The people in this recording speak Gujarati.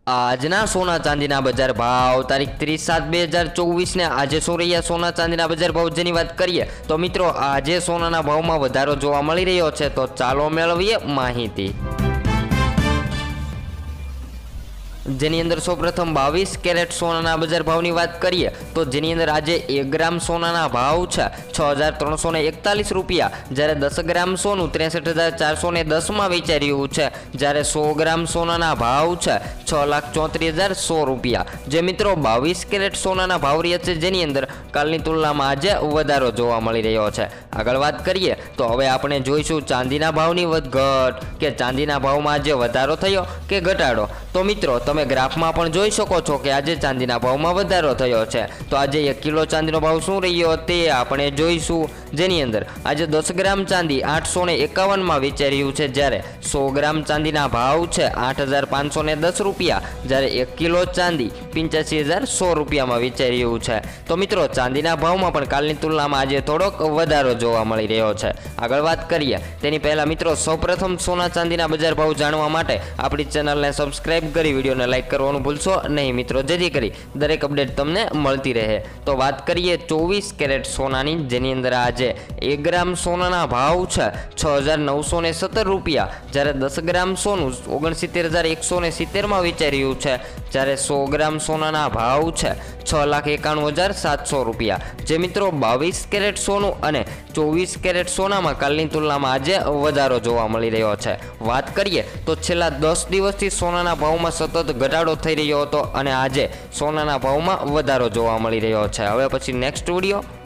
આજના સોના ચાંદીના બજાર ભાવ તારીખ 30/7/2024 ને આજે શું રહ્યા સોના ચાંદીના બજાર ભાવ જેની વાત કરીએ તો મિત્રો આજે સોનાના ભાવમાં વધારો જોવા મળી રહ્યો છે, તો ચાલો મેળવીએ માહિતી। જેની અંદર સૌપ્રથમ 22 કેરેટ સોનાના બજાર ભાવની વાત કરીએ તો જેની અંદર આજે 1 ગ્રામ સોનાના ભાવ છે 6341 રૂપિયા, જ્યારે 10 ગ્રામ સોનું 63410 માં વેચાઈ રહ્યું છે, જ્યારે 100 ગ્રામ સોનાના ભાવ છે 6,34,100 રૂપિયા। જે મિત્રો 22 કેરેટ સોનાના ભાવ રહ્યા છે જેની અંદર કાલની તુલનામાં આજે વધારો જોવા મળી રહ્યો છે। આગળ વાત કરીએ તો હવે આપણે જોઈશું ચાંદીના ભાવની વધઘટ કે ચાંદીના ભાવમાં આજે વધારો થયો કે ઘટાડો। તો મિત્રો તમે ગ્રાફમાં પણ જોઈ શકો છો કે આજે ચાંદીના ભાવમાં વધારો થયો છે, તો આજે 1 કિલો ચાંદીનો ભાવ શું રહ્યો તે આપણે જોઈશું। જેની અંદર આજે 10 ગ્રામ ચાંદી 851 માં વેચાઈ રહ્યું છે, જ્યારે 100 ગ્રામ ચાંદીના ભાવ છે 8,510 રૂપિયા, જ્યારે 1 કિલો ચાંદી 85,100 રૂપિયામાં વેચાઈ રહ્યું છે। તો મિત્રો ચાંદીના ભાવમાં પણ કાલની તુલનામાં આજે થોડોક વધારો જોવા મળી રહ્યો છે। આગળ વાત કરીએ તેની પહેલા મિત્રો સૌપ્રથમ સોના ચાંદીના બજાર ભાવ જાણવા માટે આપણી ચેનલને સબસ્ક્રાઇબ કરી વિડીયોને લાઈક કરવાનું ભૂલશો નહીં મિત્રો, જેથી કરી દરેક અપડેટ તમને મળતી રહે। તો વાત કરીએ 24 કેરેટ સોનાની, જેની અંદર આજે 1 ગ્રામ સોનાના ભાવ છે 6,917 રૂપિયા, જ્યારે 10 ગ્રામ સોનું 69,170 માં વેચાઈ રહ્યું છે, જ્યારે 100 ગ્રામ સોનાના ભાવ છે 6,91,700 રૂપિયા। જે મિત્રો 22 કેરેટ સોનું અને 24 કેરેટ સોનામાં કાલની તુલનામાં આજે વધારો જોવા મળી રહ્યો છે। વાત કરીએ તો છેલ્લા 10 દિવસથી સોનાના ભાવમાં સતત ઘટાડો થઈ રહ્યો હતો અને આજે સોનાના ભાવમાં વધારો જોવા મળી રહ્યો છે। હવે પછી નેક્સ્ટ વિડીયો